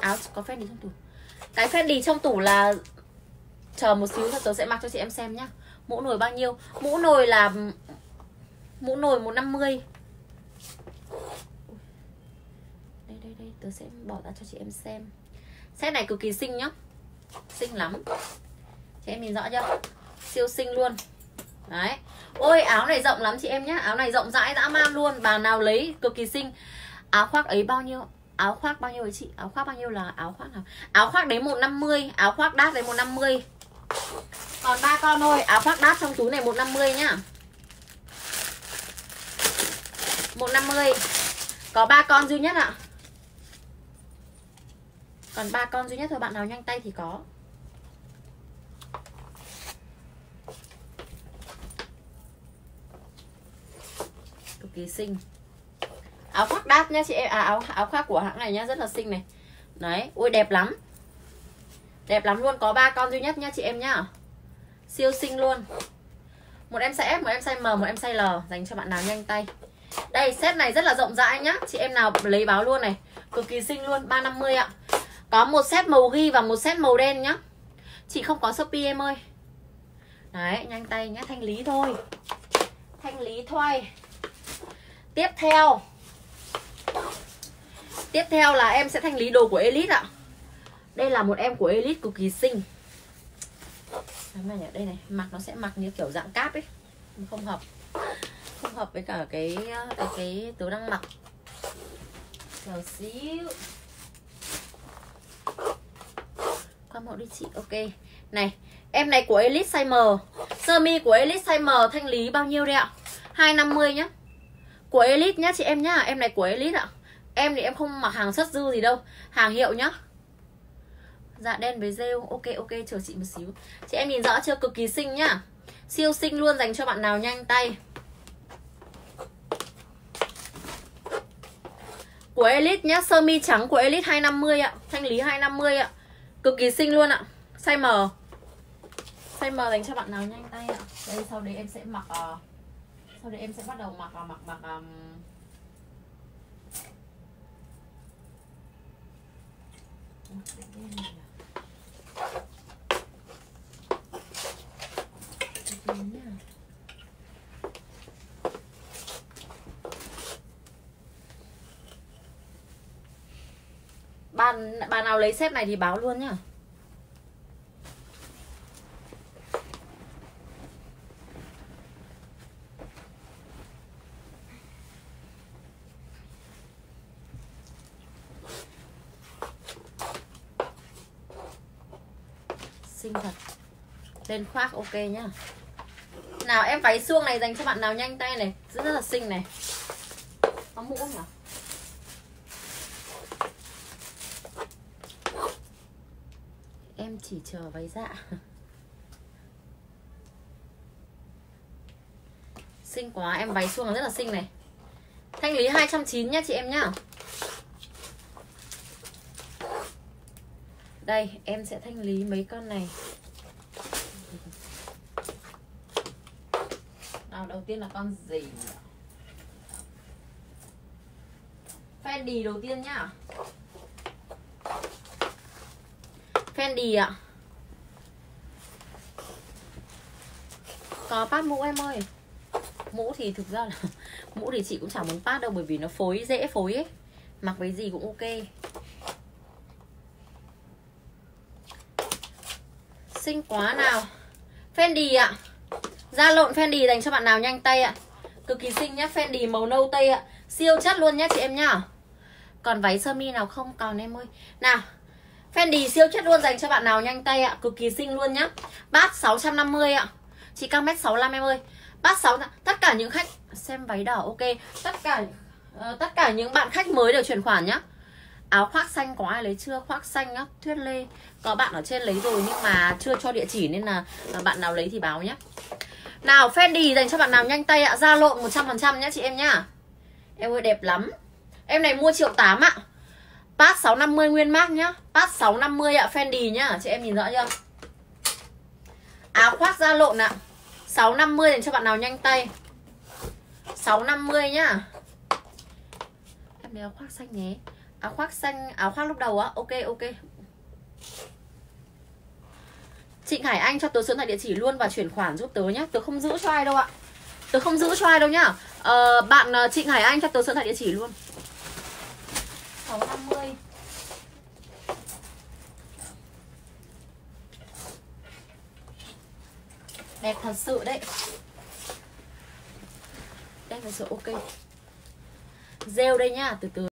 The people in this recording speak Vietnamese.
Áo có Fendi trong tủ. Cái Fendi trong tủ là chờ một xíu tớ sẽ mặc cho chị em xem nhá. Mũ nồi bao nhiêu? Mũ nồi là mũ nồi 150. Đây tớ sẽ bỏ ra cho chị em xem. Set này cực kỳ xinh nhá. Xinh lắm. Chị em nhìn rõ chưa? Siêu xinh luôn. Đấy. Ôi áo này rộng lắm chị em nhá. Áo này rộng rãi dã man luôn. Bà nào lấy cực kỳ xinh. Áo khoác ấy bao nhiêu? Áo khoác bao nhiêu ấy chị? Áo khoác bao nhiêu là áo khoác nào? Áo khoác đấy 150. Áo khoác đát đấy 150. Còn 3 con thôi. Áo khoác đát trong túi này 150 nhá. 150. Có 3 con duy nhất ạ. Còn 3 con duy nhất thôi. Bạn nào nhanh tay thì có. Cực kỳ xinh. Áo khoác đát nhá chị em. Áo khoác của hãng này nhá, rất là xinh này. Đấy, ui đẹp lắm. Đẹp lắm luôn, có 3 con duy nhất nhá chị em nhá. Siêu xinh luôn. Một em size S, một em size M, một em size L, dành cho bạn nào nhanh tay. Đây, set này rất là rộng rãi nhá. Chị em nào lấy báo luôn này. Cực kỳ xinh luôn, 350 ạ. Có một set màu ghi và một set màu đen nhá. Chị không có Shopee em ơi. Đấy, nhanh tay nhá, thanh lý thôi. Thanh lý thôi. Tiếp theo là em sẽ thanh lý đồ của Elite ạ. Đây là một em của Elite cực kỳ xinh. Đây này, mặc nó sẽ mặc như kiểu dạng cáp ấy. Không hợp. Không hợp với cả cái tớ đang mặc. Chờ xíu. Qua mẫu đi chị, ok. Này, em này của Elite size M. Sơ mi của Elite size M thanh lý bao nhiêu đây ạ? 250 nhá. Của Elite nhá chị em nhá. Em này của Elite ạ. Em thì em không mặc hàng xuất dư gì đâu. Hàng hiệu nhá. Dạ đen với rêu. Ok, chờ chị một xíu. Chị em nhìn rõ chưa? Cực kỳ xinh nhá. Siêu xinh luôn, dành cho bạn nào nhanh tay. Của Elite nhá. Sơ mi trắng của Elite 250 ạ. Thanh lý 250 ạ. Cực kỳ xinh luôn ạ. Size M. Size M dành cho bạn nào nhanh tay ạ. Đây sau đấy em sẽ mặc sau đấy em sẽ bắt đầu mặc Bạn nào lấy set này thì báo luôn nhá. Xinh thật. Lên khoác ok nhá. Nào em váy suông này dành cho bạn nào nhanh tay này. Rất là xinh này. Có mũ không nhỉ? Em chỉ chờ váy dạ. Xinh quá, em váy suông rất là xinh này. Thanh lý 290 nhá chị em nhá. Đây, em sẽ thanh lý mấy con này. Nào, đầu tiên là con gì? Fendi đầu tiên nhá. Fendi ạ. Có pass mũ em ơi. Mũ thì thực ra là mũ thì chị cũng chẳng muốn pass đâu, bởi vì nó phối, dễ phối ấy. Mặc với gì cũng ok. Xinh quá nào. Fendi ạ. Da lộn Fendi dành cho bạn nào nhanh tay ạ. Cực kỳ xinh nhá. Fendi màu nâu tây ạ. Siêu chất luôn nhá chị em nhá. Còn váy sơ mi nào không? Còn em ơi. Nào, Fendi siêu chất luôn, dành cho bạn nào nhanh tay ạ. Cực kỳ xinh luôn nhá. Bát 650 ạ. Chị cao 1m65 em ơi. Bát 6. Tất cả những khách xem váy đỏ ok. Tất cả những bạn khách mới đều chuyển khoản nhá. Áo khoác xanh có ai lấy chưa? Khoác xanh á, Thuyết Lê. Có bạn ở trên lấy rồi nhưng mà chưa cho địa chỉ, nên là bạn nào lấy thì báo nhé. Nào, Fendi dành cho bạn nào nhanh tay ạ. Da lộn 100% nhá chị em nhá. Em ơi đẹp lắm. Em này mua 1.800.000 ạ. Pass 650 nguyên mác nhá. Pass 650 ạ, Fendi nhá. Chị em nhìn rõ chưa? Áo khoác da lộn ạ. 650 dành cho bạn nào nhanh tay. 650 nhá. Em lấy áo khoác xanh nhé. Áo khoác xanh, áo khoác lúc đầu á. Ok ok. Trịnh Hải Anh cho tớ số điện thoại địa chỉ luôn và chuyển khoản giúp tớ nhá. Tớ không giữ cho ai đâu ạ. Tớ không giữ cho ai đâu nhá. Bạn Trịnh Hải Anh cho tớ số điện thoại địa chỉ luôn. 650. Đẹp thật sự đấy. Đẹp thật sự ok. Rêu đây nhá, từ từ.